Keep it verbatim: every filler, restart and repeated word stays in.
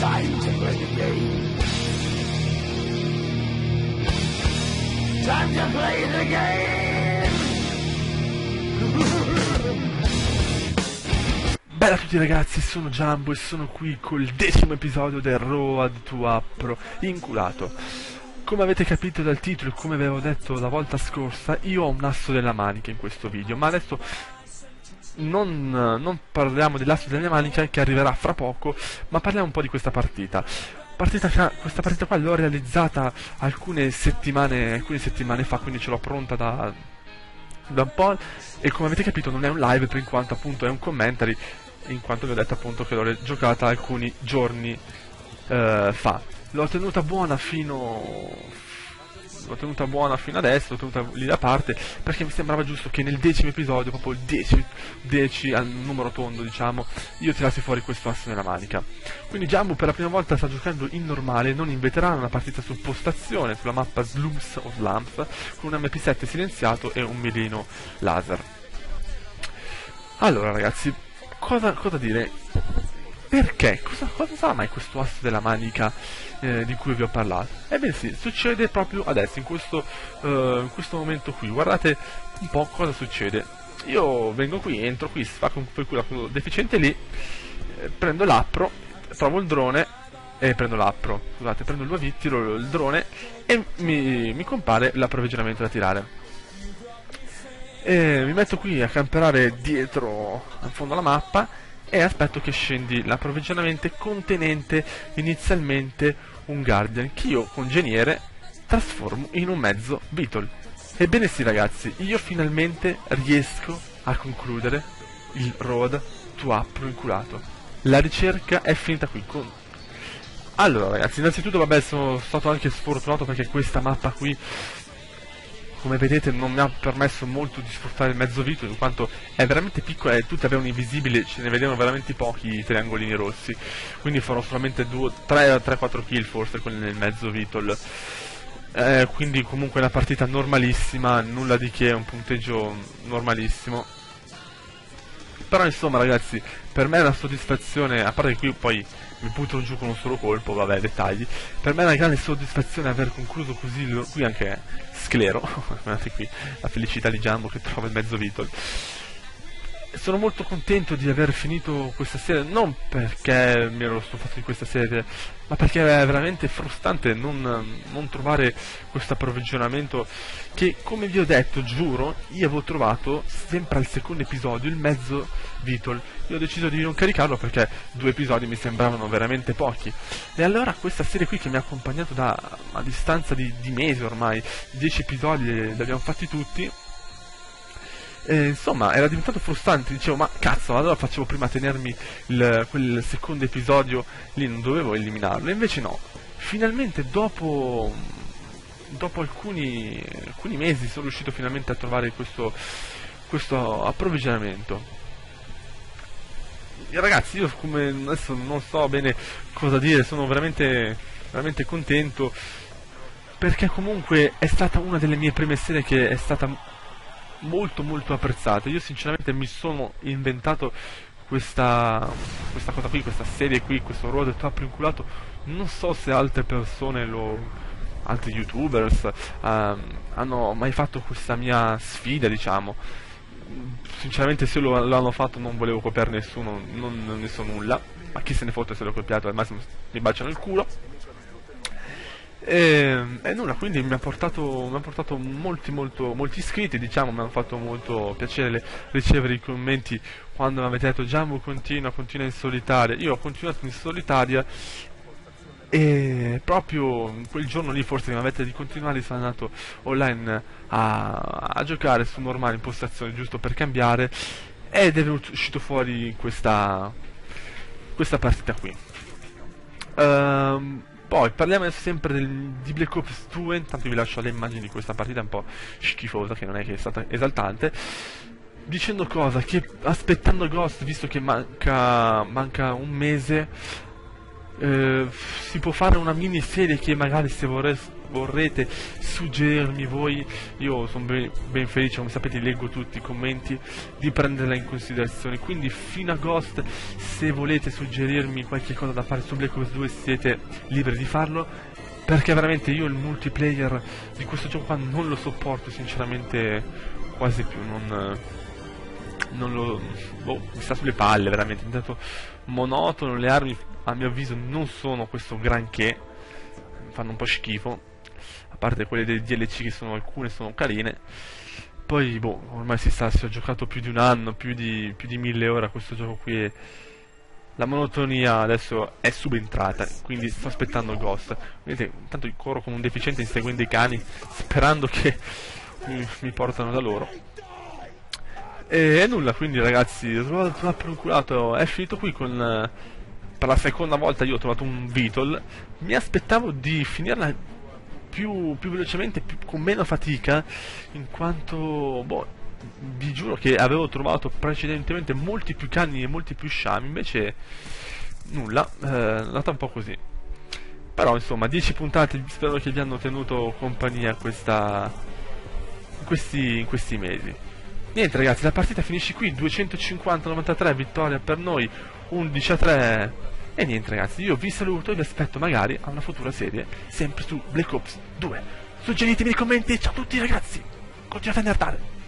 Time to play the game. Time to play the game. Bella a tutti ragazzi, sono Jumbo e sono qui col decimo episodio del Road to Appro Inculato. Come avete capito dal titolo e come avevo detto la volta scorsa, io ho un asso della manica in questo video, ma adesso non, non parliamo dell'asso della mia manica che arriverà fra poco, ma parliamo un po' di questa partita. Partita che, questa partita qua l'ho realizzata alcune settimane, alcune settimane fa, quindi ce l'ho pronta da, da un po', e come avete capito non è un live per in quanto appunto è un commentary, in quanto vi ho detto appunto che l'ho giocata alcuni giorni eh, fa. L'ho tenuta buona fino l'ho tenuta buona fino adesso, l'ho tenuta lì da parte perché mi sembrava giusto che nel decimo episodio, proprio il dieci, dieci al numero tondo diciamo, io tirassi fuori questo asso nella manica. Quindi Jumbo per la prima volta sta giocando in normale, non in veterano, una partita su postazione sulla mappa Slums of Slums con un M P sette silenziato e un mirino laser. Allora ragazzi, cosa, cosa dire? Perché? Cosa, cosa sarà mai questo asso della manica eh, di cui vi ho parlato? Ebbene sì, succede proprio adesso, in questo, uh, in questo momento qui. Guardate un po' cosa succede. Io vengo qui, entro qui, spacco un po' il culo a quello deficiente lì, eh, prendo l'appro, trovo il drone, e prendo l'appro, scusate, prendo l'U A V, tiro il drone e mi, mi compare l'approvvigionamento da tirare. E mi metto qui a camperare dietro, al fondo alla mappa, e aspetto che scendi l'approvvigionamento contenente inizialmente un Guardian che io con Geniere trasformo in un mezzo Beetle. Ebbene sì ragazzi, io finalmente riesco a concludere il Road to Appro Inculato. La ricerca è finita qui con... Allora ragazzi, innanzitutto vabbè, sono stato anche sfortunato perché questa mappa qui, come vedete, non mi ha permesso molto di sfruttare il mezzo Beetle, in quanto è veramente piccola e tutti avevano invisibile, ce ne vedevano veramente pochi i triangolini rossi, quindi farò solamente tre quattro kill forse con il mezzo Beetle. Eh, quindi comunque una partita normalissima, nulla di che, un punteggio normalissimo. Però insomma ragazzi, per me è una soddisfazione, a parte che qui poi mi buttano giù con un solo colpo, vabbè, dettagli. Per me è una grande soddisfazione aver concluso così, qui anche Sclero, guardate qui, la felicità di Jumbo che trova il mezzo Beetle. Sono molto contento di aver finito questa serie, non perché mi ero stufato di questa serie, ma perché è veramente frustrante non, non trovare questo approvvigionamento che, come vi ho detto, giuro, io avevo trovato sempre al secondo episodio il mezzo Beetle. Io ho deciso di non caricarlo perché due episodi mi sembravano veramente pochi. E allora questa serie qui che mi ha accompagnato da a distanza di, di mesi ormai, dieci episodi li abbiamo fatti tutti. Eh, insomma, era diventato frustrante, dicevo, ma cazzo, allora facevo prima tenermi il, quel secondo episodio lì, non dovevo eliminarlo, e invece no. Finalmente dopo dopo alcuni, alcuni mesi sono riuscito finalmente a trovare questo, questo approvvigionamento. E ragazzi, io come adesso non so bene cosa dire, sono veramente, veramente contento, perché comunque è stata una delle mie prime serie che è stata molto molto apprezzata. Io sinceramente mi sono inventato questa questa cosa qui, questa serie qui, questo Road to Appro Inculato. Non so se altre persone lo altri youtubers um, hanno mai fatto questa mia sfida, diciamo. Sinceramente se lo, l'hanno fatto non volevo copiare nessuno, non, non ne so nulla, ma chi se ne fotte se l'ho copiato, al massimo mi baciano il culo. E, e nulla, quindi mi ha portato, mi ha portato molti, molto, molti iscritti, diciamo, mi hanno fatto molto piacere ricevere i commenti quando mi avete detto Jumbo continua, continua in solitaria. Io ho continuato in solitaria e proprio in quel giorno lì forse che mi avete di continuare sono andato online a, a giocare su normale impostazione giusto per cambiare, ed è uscito fuori questa, questa partita qui. Um, Poi parliamo sempre del, di Black Ops due, intanto vi lascio le immagini di questa partita un po' schifosa, che non è che è stata esaltante. Dicendo cosa? Che aspettando Ghost, visto che manca, manca un mese, eh, si può fare una miniserie che magari se, vorrei, vorrete suggerirmi voi, io sono ben, ben felice, come sapete leggo tutti i commenti, di prenderla in considerazione. Quindi fino a Ghost, se volete suggerirmi qualche cosa da fare su Black Ops due siete liberi di farlo, perché veramente io il multiplayer di questo gioco qua non lo sopporto sinceramente quasi più, non, non lo, boh, mi sta sulle palle veramente, è diventato monotono, le armi a mio avviso non sono questo granché, fanno un po' schifo, a parte quelle dei D L C che sono, alcune sono carine. Poi boh, ormai si sta, si è giocato più di un anno, più di, più di mille ore a questo gioco qui e la monotonia adesso è subentrata, quindi sto aspettando Ghost. Vedete, intanto corro come un deficiente inseguendo i cani, sperando che mi, mi portano da loro. E, e nulla, quindi ragazzi, ho trovato un procurato, è finito qui con... Per la seconda volta io ho trovato un Beetle, mi aspettavo di finirla più, più velocemente, più, con meno fatica, in quanto, boh, vi giuro che avevo trovato precedentemente molti più cani e molti più sciami, invece nulla, eh, è andata un po' così. Però insomma, dieci puntate, spero che vi hanno tenuto compagnia questa, in, questi, in questi mesi. Niente ragazzi, la partita finisce qui, duecentocinquanta a novantatré, vittoria per noi, undici a tre. E niente ragazzi, io vi saluto e vi aspetto magari a una futura serie, sempre su Black Ops due. Suggeritemi nei commenti, ciao a tutti ragazzi, continuate a nerdare.